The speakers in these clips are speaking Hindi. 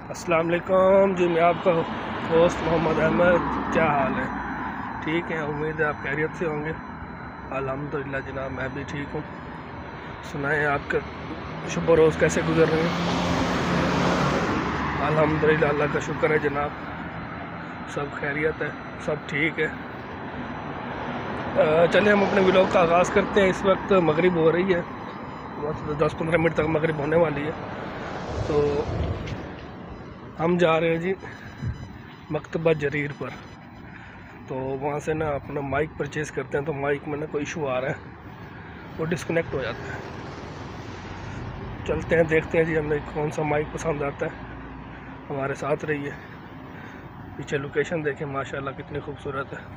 अस्सलाम वालेकुम जी। मैं आपका दोस्त मोहम्मद अहमद। क्या हाल है? ठीक है, उम्मीद है आप खैरियत से होंगे। अल्हम्दुलिल्लाह जनाब, मैं भी ठीक हूँ। सुनाएं आपके शुभ रोज़ कैसे गुजर रहे हैं? अल्हम्दुलिल्लाह, अल्लाह का शुक्र है जनाब, सब खैरियत है, सब ठीक है। चलिए हम अपने व्लॉग का आगाज़ करते हैं। इस वक्त मगरिब हो रही है, बस 10-15 मिनट तक मगरिब होने वाली है। तो हम जा रहे हैं जी मकतबा जरीर पर। तो वहाँ से ना अपना माइक परचेज़ करते हैं। तो माइक में ना कोई इशू आ रहा है, वो डिस्कनेक्ट हो जाता है। चलते हैं, देखते हैं जी हमें कौन सा माइक पसंद आता है। हमारे साथ रहिए। पीछे लोकेशन देखें, माशाल्लाह कितनी खूबसूरत है।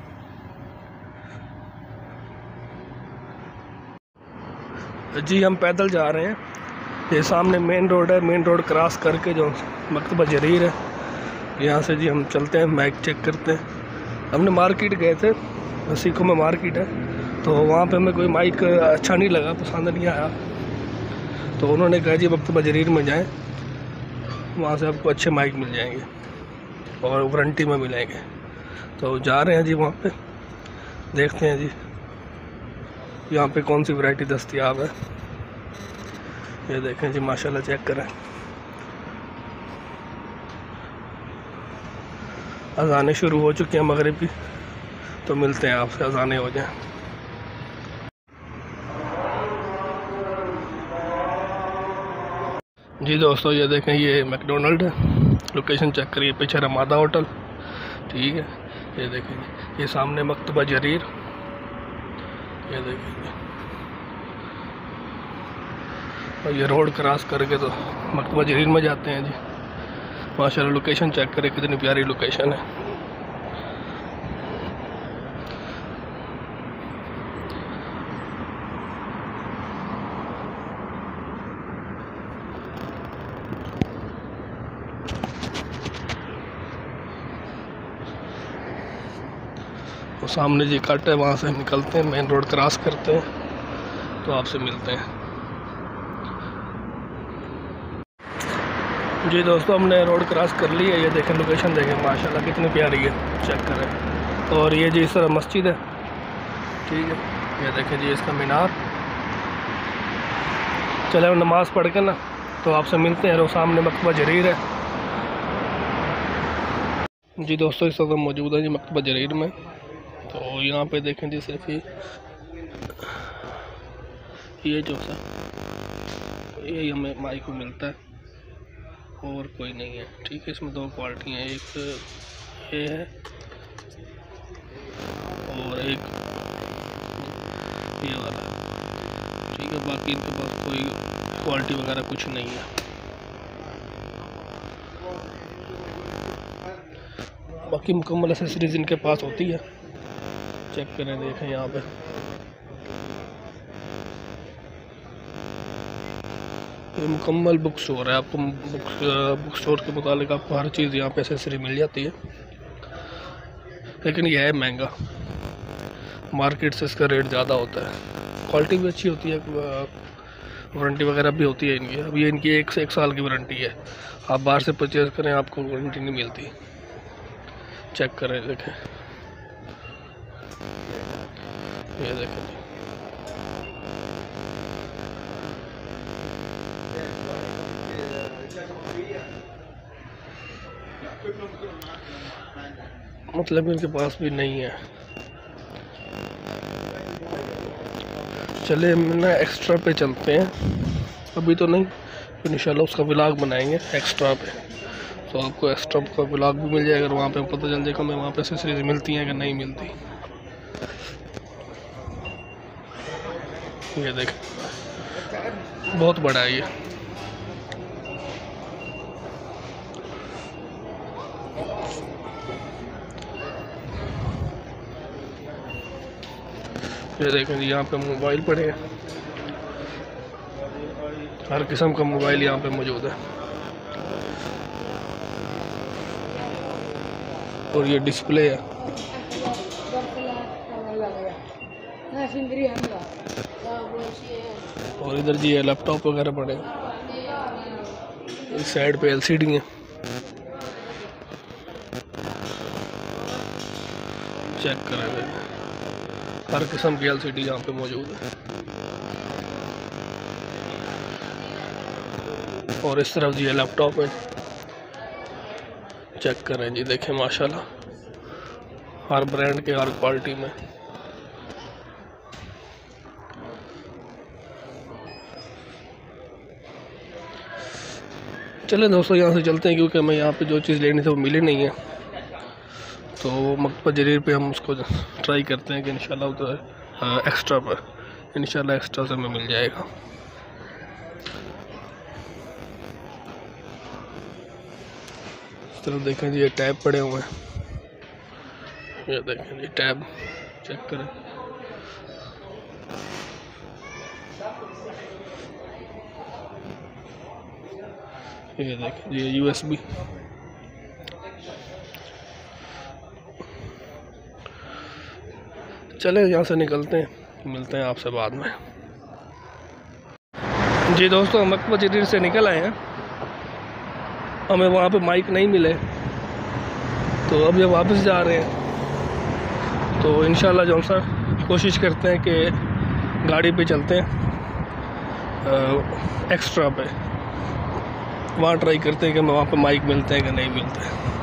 जी हम पैदल जा रहे हैं। ये सामने मेन रोड है, मेन रोड क्रॉस करके जो मकतबा जरीर है, यहाँ से जी हम चलते हैं, माइक चेक करते हैं। हमने मार्केट गए थे, सीखों में मार्केट है, तो वहाँ पे हमें कोई माइक अच्छा नहीं लगा, पसंद नहीं आया। तो उन्होंने कहा जी मकतबा जरीर में जाएं, वहाँ से आपको अच्छे माइक मिल जाएंगे और वारंटी में मिलेंगे। तो जा रहे हैं जी वहाँ पे, देखते हैं जी यहाँ पे कौन सी वैरायटी दस्तयाब है। ये देखें जी, माशाल्लाह चेक करें। अज़ानें शुरू हो चुकी हैं मगरिब की, तो मिलते हैं आपसे अज़ानें हो जाएं। जी दोस्तों, ये देखें, ये मैकडोनल्ड है। लोकेशन चेक करिए, पीछे रमादा होटल, ठीक है। ये देखें, ये सामने मकतबा जरीर, ये देखेंगे। और ये रोड क्रॉस करके तो मकतबा जरीर में जाते हैं जी। माशाल्लाह लोकेशन चेक करें, कितनी प्यारी लोकेशन है। वो सामने जी कट है, वहाँ से निकलते हैं, मेन रोड क्रॉस करते हैं, तो आपसे मिलते हैं। जी दोस्तों, हमने रोड क्रॉस कर ली है। ये देखें, लोकेशन देखें, माशाल्लाह कितनी प्यारी है, चेक करें। और ये जी इस तरह मस्जिद है, ठीक है। ये देखें जी इसका मीनार। चले हम नमाज़ पढ़ के ना तो आपसे मिलते हैं। वो सामने मकतबा जरीर है। जी दोस्तों, इस वक्त मौजूद है जी मकतबा जरीर में। तो यहाँ पे देखें जी, सिर्फ ये जो सा ये हमें माइक को मिलता है और कोई नहीं है, ठीक है। इसमें दो क्वालिटी हैं, एक ये है और एक ये वाला, ठीक है। बाकी इनके पास कोई क्वालिटी वगैरह कुछ नहीं है। बाकी मुकम्मल एसेसरीज इनके पास होती है, चेक करें, देखें यहाँ पे। ये मुकम्मल बुक स्टोर है, आपको बुक स्टोर के मुतालिक आपको हर चीज़ यहाँ पे एसेसरी मिल जाती है। लेकिन यह है महंगा, मार्केट से इसका रेट ज़्यादा होता है। क्वालिटी भी अच्छी होती है, वारंटी वगैरह भी होती है इनकी। अब ये इनकी 1 से 1 साल की वारंटी है। आप बाहर से परचेज़ करें, आपको वारंटी नहीं मिलती। चेक करें, देखें, ये देखें। मतलब इनके पास भी नहीं है। चले हम ना एक्स्ट्रा पे चलते हैं, अभी तो नहीं, फिर इंशाल्लाह उसका व्लॉग बनाएंगे एक्स्ट्रा पे। तो आपको एक्स्ट्रा का व्लॉग भी मिल जाएगा, वहाँ पे पता चल जाएगा हमें वहाँ पे एसेसरीज मिलती हैं कि नहीं मिलती। ये देख, बहुत बड़ा है ये। ये देखें जी, यहाँ पे मोबाइल पड़े हैं, हर किस्म का मोबाइल यहाँ पे मौजूद है। और ये डिस्प्ले है। और इधर जी लैपटॉप वगैरह पड़े, इस साइड पे एलसीडी है। चेक करें, हर किस्म की LCD यहाँ पे मौजूद है। और इस तरफ जी लैपटॉप है, चेक करें जी, देखें माशाल्लाह हर ब्रांड के, हर क्वालिटी में। चलें दोस्तों यहाँ से चलते हैं, क्योंकि हमें यहाँ पे जो चीज़ लेनी थी वो मिली नहीं है, तो मकतबा जरीर पे हम उसको ट्राई करते हैं कि इंशाल्लाह उधर एक्स्ट्रा पर इंशाल्लाह एक्स्ट्रा से हमें मिल जाएगा। चलो देखें जी, ये टैब पड़े हुए हैं, ये देखें जी टैब, चेक करें। ये देखें जी USB। चले यहाँ से निकलते हैं, मिलते हैं आपसे बाद में। जी दोस्तों, हम मकतबा जरीर से निकल आए हैं, हमें वहाँ पे माइक नहीं मिले, तो अब ये वापस जा रहे हैं। तो इंशाल्लाह जो सर कोशिश करते हैं कि गाड़ी पे चलते हैं एक्स्ट्रा पे, वहाँ ट्राई करते हैं कि वहाँ पे माइक मिलते हैं कि नहीं मिलते।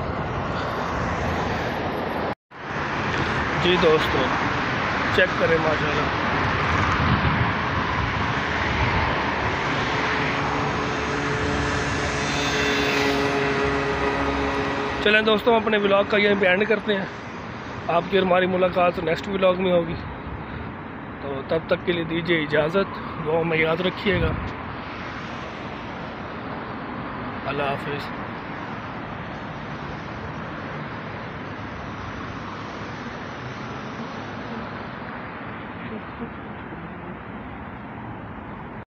जी दोस्तों, चेक करें माशाल्लाह, चलें दोस्तों, अपने व्लॉग का यहीं पे एंड करते हैं। आपकी और हमारी मुलाकात नेक्स्ट व्लॉग में होगी, तो तब तक के लिए दीजिए इजाज़त, दुआ में याद रखिएगा। अल्लाह हाफिज़।